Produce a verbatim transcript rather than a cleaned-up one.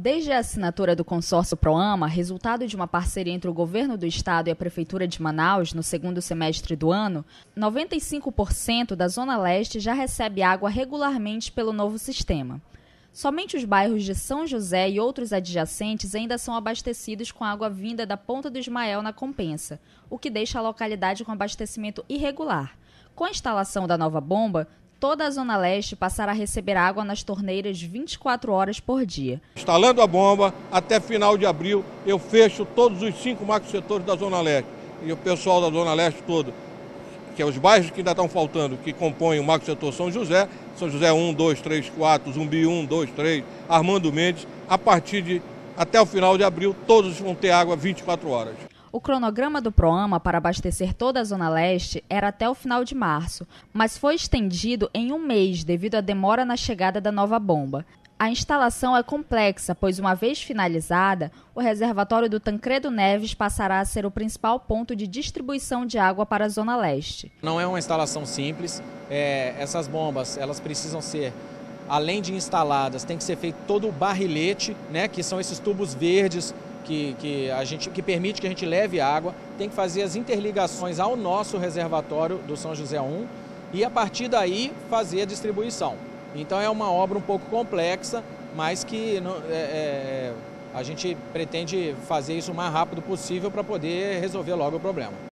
Desde a assinatura do consórcio Proama, resultado de uma parceria entre o governo do estado e a prefeitura de Manaus no segundo semestre do ano, noventa e cinco por cento da Zona Leste já recebe água regularmente pelo novo sistema. Somente os bairros de São José e outros adjacentes ainda são abastecidos com água vinda da Ponta do Ismael na Compensa, o que deixa a localidade com abastecimento irregular. Com a instalação da nova bomba, toda a Zona Leste passará a receber água nas torneiras vinte e quatro horas por dia. Instalando a bomba, até final de abril, eu fecho todos os cinco macrosetores da Zona Leste. E o pessoal da Zona Leste todo, que é os bairros que ainda estão faltando, que compõem o macrosetor São José, São José um, dois, três, quatro, Zumbi um, dois, três, Armando Mendes, a partir de, até o final de abril, todos vão ter água vinte e quatro horas. O cronograma do Proama para abastecer toda a Zona Leste era até o final de março, mas foi estendido em um mês devido à demora na chegada da nova bomba. A instalação é complexa, pois uma vez finalizada, o reservatório do Tancredo Neves passará a ser o principal ponto de distribuição de água para a Zona Leste. Não é uma instalação simples, é, essas bombas elas precisam ser, além de instaladas, tem que ser feito todo o barrilete, né, que são esses tubos verdes, Que, que, a gente, que permite que a gente leve água, tem que fazer as interligações ao nosso reservatório do São José um e a partir daí fazer a distribuição. Então é uma obra um pouco complexa, mas que é, é, a gente pretende fazer isso o mais rápido possível para poder resolver logo o problema.